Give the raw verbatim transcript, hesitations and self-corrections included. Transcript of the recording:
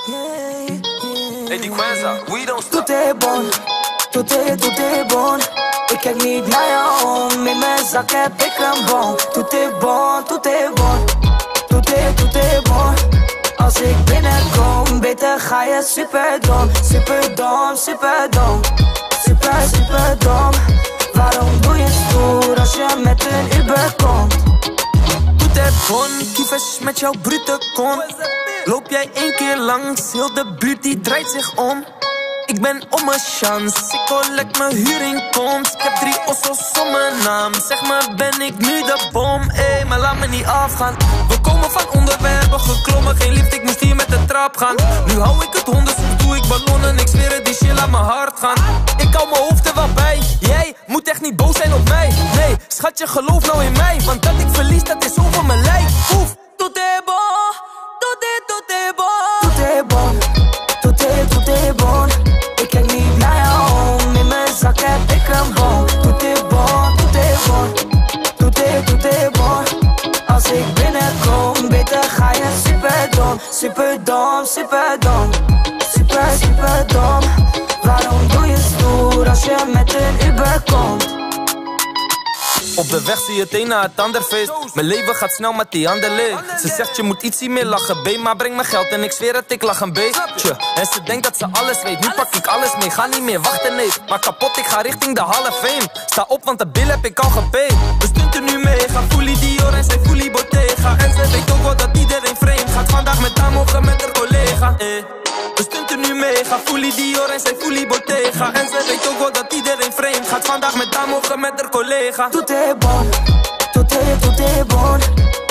Hey, die Quenza, we don't stop. Tout est bon, tout est, tout est bon. Ik kijk niet naar je om, in mijn zak heb ik een bon. Tout est bon, tout est bon, tout est, tout est bon. Als ik binnenkom, beter ga je superdom. Superdom, superdom, super, superdom. Waarom doe je stoer als je met een Uber komt? Tout est bon, kievers met jouw brute kont. Loop jij één keer langs, heel de buurt die draait zich om. Ik ben om een chance, ik collect mijn huurinkomst. Ik heb drie ossos om mijn naam, zeg maar ben ik nu de bom. Ey, maar laat me niet afgaan. We komen van onder, we hebben geklommen. Geen lift, ik moest hier met de trap gaan. Nu hou ik het honderd, soms doe ik ballonnen. Ik zweer het, die shit laat mijn hart gaan. Ik hou mijn hoofd er wel bij. Jij moet echt niet boos zijn op mij. Nee, schatje, geloof nou in mij. Want dat ik verlies, dat is over mijn lijf. Oef, tout est bon, tout est, tout est bon. Tout est bon, tout est, tout est bon. Ik kijk niet naar je om, in mijn zak heb ik een bon. Tout est bon, tout est bon, tout est, tout est bon. Als ik binnenkom, beter ga je superdom. Superdom, superdom, super, superdom. Waarom doe je stoer als je met een Uber komt? Op de weg zie je het een na het ander feest. Mijn leven gaat snel met die ander leeg. Ze zegt je moet ietsie meer lachen, B, maar breng me geld en ik zweer het, ik lach een beetje. En ze denkt dat ze alles weet, nu pak ik alles mee. Ga niet meer wachten, nee, maar kapot, ik ga richting de Hall of Fame. Sta op, want de bill heb ik al gepaid. We stunten nu mee, ga fully Dior en zij fully Bottega. En ze weet ook wel dat iedereen vreemd gaat. Vandaag met haar mogen met haar collega, eh. We stunten nu mee, ga fully Dior en zij fully Bottega. En ze weet ook wel dat iedereen vreemd gaat. Vandaag met haar mogen met haar collega. Tout est bon, tout est, tout est bon.